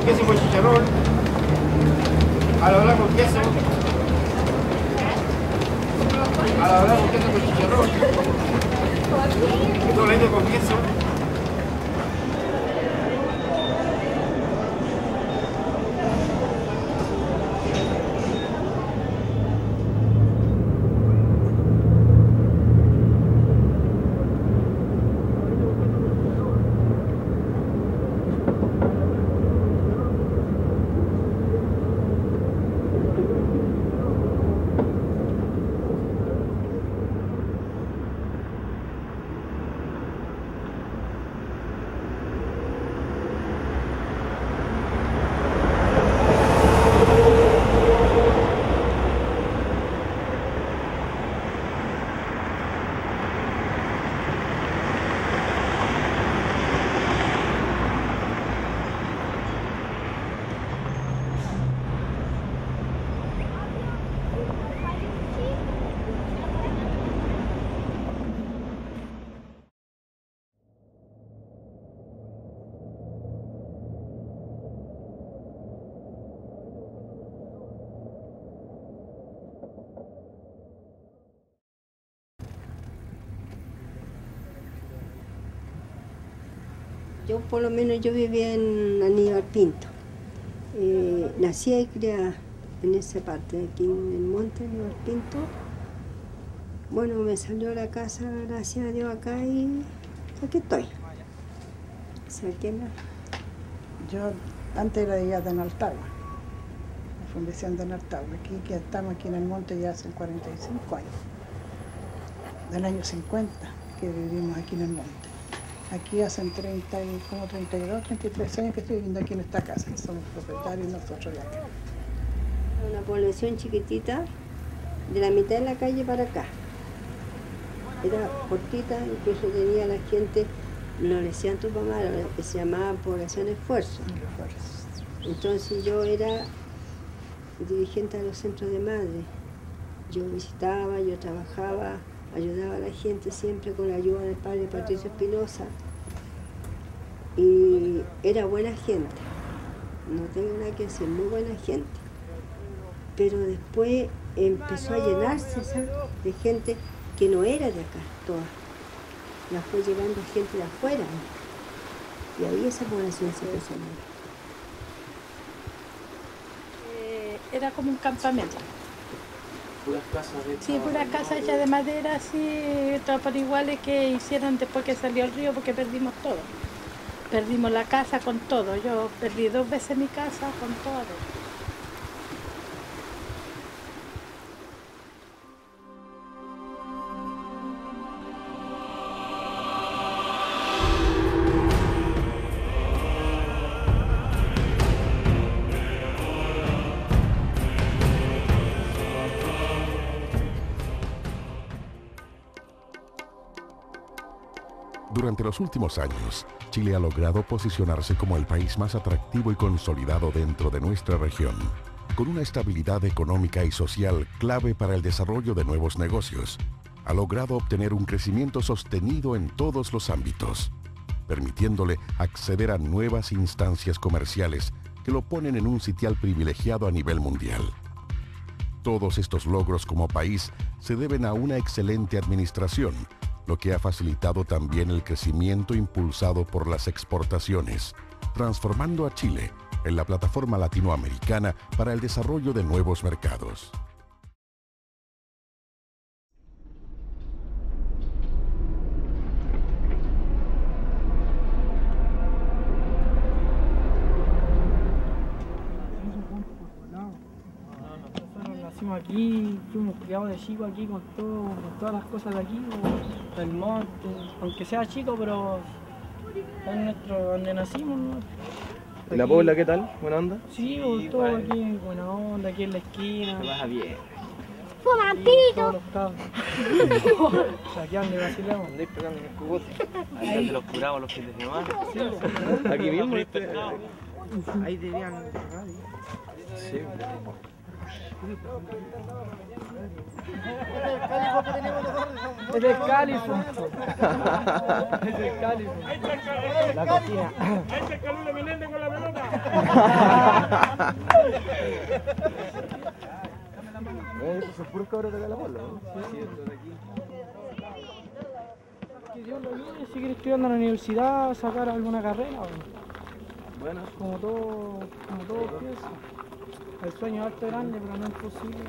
queso con chicharrón. A la hora con queso. A la hora con queso con chicharrón. Doblete con queso. Yo por lo menos yo vivía en Aníbal Pinto. Nací y criada en esa parte, aquí en el monte Aníbal Pinto. Bueno, me salió la casa, gracias a Dios, acá y aquí estoy. Yo antes era de Donaltagua, la Fundación Donaltagua. Aquí que estamos aquí en el monte ya hace 45 años. Del año 50 que vivimos aquí en el monte. Aquí hacen 32, 33 años que estoy viviendo aquí en esta casa, que somos propietarios nosotros de acá. Una población chiquitita, de la mitad de la calle para acá. Era cortita, incluso tenía la gente, no le decían tu mamá, que se llamaba Población Esfuerzo. Entonces yo era dirigente de los centros de madre. Yo visitaba, yo trabajaba, ayudaba a la gente siempre con la ayuda del padre Patricio Espinosa. Y era buena gente, no tengo nada que decir, muy buena gente. Pero después empezó a llenarse, ¿sabes?, de gente que no era de acá, toda. La fue llevando gente de afuera. Y ahí esa población se empezó a mover. Era como un campamento. Puras casas de... Sí, puras casas hechas de madera, así, todas por iguales, que hicieron después que salió el río, porque perdimos todo. Perdimos la casa con todo. Yo perdí 2 veces mi casa con todo. Durante los últimos años, Chile ha logrado posicionarse como el país más atractivo y consolidado dentro de nuestra región, con una estabilidad económica y social clave para el desarrollo de nuevos negocios. Ha logrado obtener un crecimiento sostenido en todos los ámbitos, permitiéndole acceder a nuevas instancias comerciales que lo ponen en un sitial privilegiado a nivel mundial. Todos estos logros como país se deben a una excelente administración, lo que ha facilitado también el crecimiento impulsado por las exportaciones, transformando a Chile en la plataforma latinoamericana para el desarrollo de nuevos mercados. Aquí, fuimos criados de chico aquí con todas las cosas de aquí, del monte, aunque sea chico, pero es nuestro, donde nacimos, ¿no? ¿Y la Pobla qué tal? ¿Buena onda? Sí, todo aquí, buena onda, aquí en la esquina. Se baja bien. ¡Fumantito! Aquí donde vacilamos. Andáis pegando en el cubote. Ahí donde los curamos los fines de semana. Aquí mismo. Ahí debían radio. Sí. Es el cálizo. Es el cálizo. La cocina. Ahí está el Calulo Menéndez con la pelota. Esos son puros cabros de acá de la bola, ¿no? Que Dios lo ayude, seguir estudiando en la universidad, sacar alguna carrera. Bueno, Como todo piensa. El sueño es alto y grande, pero no es posible.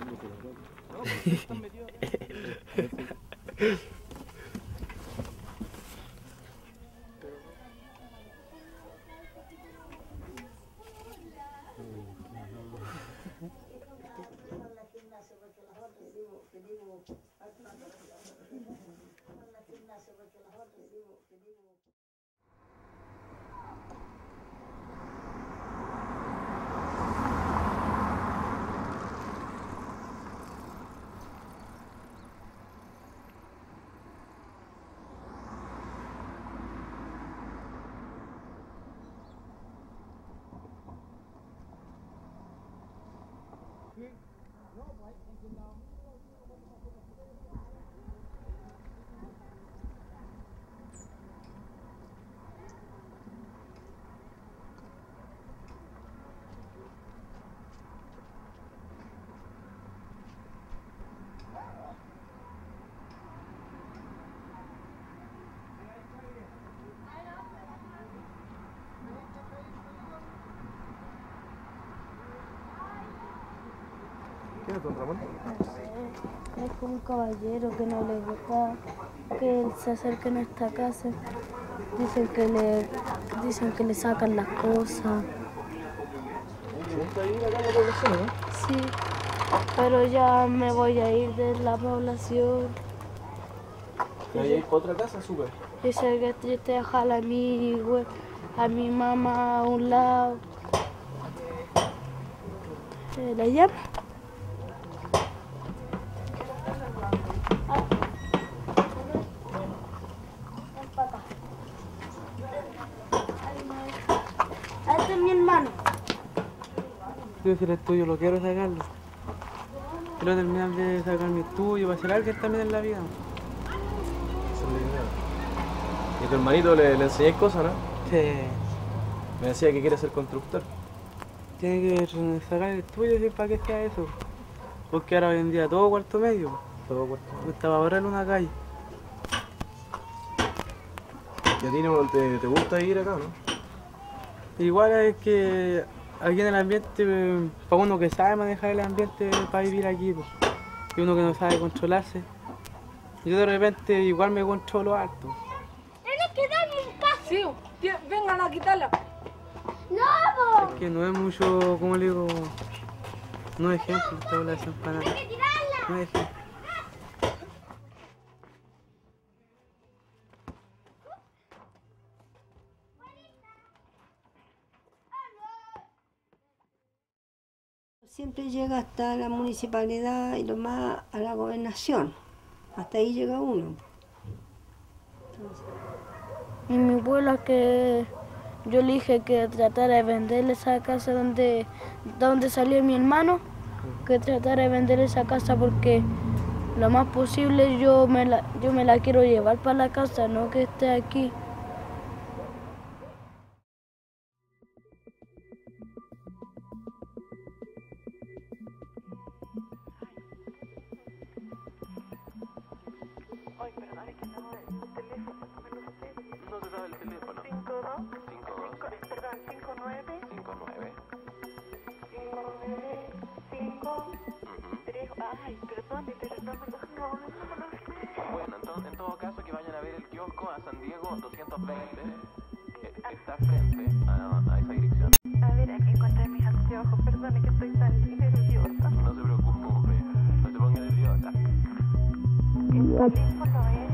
¿Quién es don Ramón? Es como un caballero que no le gusta que él se acerque a esta casa. Dicen que le sacan las cosas. ¿Te gusta ir acá a la población, no? Sí, pero ya me voy a ir de la población. ¿Te voy a ir para otra casa? Súper. Dice que triste dejar a mi mamá a un lado. ¿La llama? Este es mi hermano. Yo si el estudio lo quiero sacarlo. Quiero terminar de sacar mi estudio para ser alguien también en la vida. Esa es la idea. ¿Y a tu hermanito le enseñáis cosas, no? Sí. Me decía que quiere ser constructor. Tiene que sacar el estudio ¿sí? Para que sea eso. Porque ahora hoy en día todo cuarto medio. Todo cuarto. Estaba ahora en una calle. ¿Y a ti no te gusta ir acá, no? Igual es que aquí en el ambiente, para uno que sabe manejar el ambiente para vivir aquí, pues. Y uno que no sabe controlarse. Yo de repente igual me controlo harto. Tienes que darme un paso. Sí, vengan a quitarla. ¡No! Es que no es mucho, como le digo, no es ejemplo esta población para nada. ¡Hay que tirarla! No es ejemplo. Siempre llega hasta la municipalidad y lo más a la gobernación. Hasta ahí llega uno. Entonces, Y mi abuela que yo le dije que tratara de venderle esa casa donde salió mi hermano, que tratara de vender esa casa porque lo más posible yo me la quiero llevar para la casa, no que esté aquí. Ay, perdón, que no el teléfono, no me lo sé. No te daba el teléfono. 59. 3. Ay, perdón, pero no me lo sé. Bueno, entonces, en todo caso, que vayan a ver el kiosco a San Diego 220. Está frente a esa dirección. A ver, aquí encontré mis anteojos. Perdone que estoy tan nerviosa. No se preocupe, no se ponga nerviosa. El teléfono es...